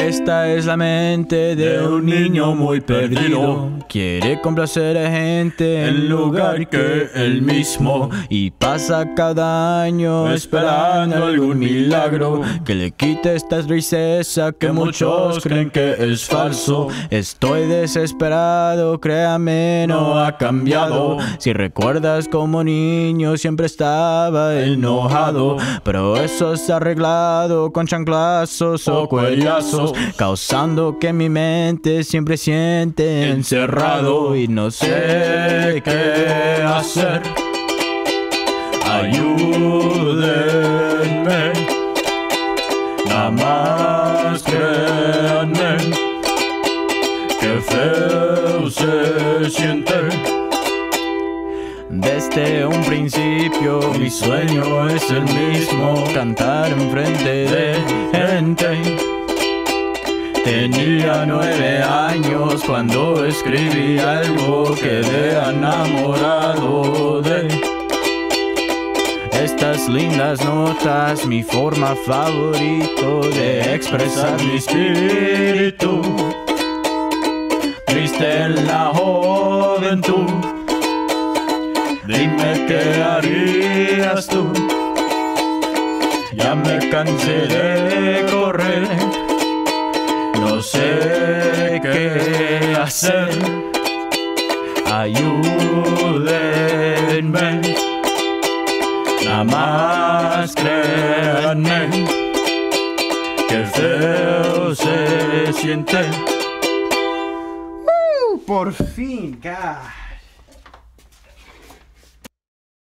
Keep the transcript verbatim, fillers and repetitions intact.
Esta es la mente de un niño muy perdido. Quiere complacer a gente en lugar que él mismo. Y pasa cada año esperando algún milagro que le quite esta tristeza que muchos creen que es falso. Estoy desesperado, créame, no ha cambiado. Si recuerdas como niño siempre estaba enojado, pero eso se ha arreglado con chanclazos o cuellazos, causando que mi mente siempre siente encerrado y no sé qué hacer. Ayúdenme, nada más créanme, qué feo se siente. Desde un principio mi sueño es el mismo, cantar enfrente de gente. Tenía nueve años cuando escribí algo, quedé enamorado de estas lindas notas, mi forma favorita de expresar mi espíritu. Triste en la juventud, dime qué harías tú. Ya me cansé de correr, no sé qué hacer. Ayúdenme, nada más créanme, qué feo se siente. Uh, por fin, God.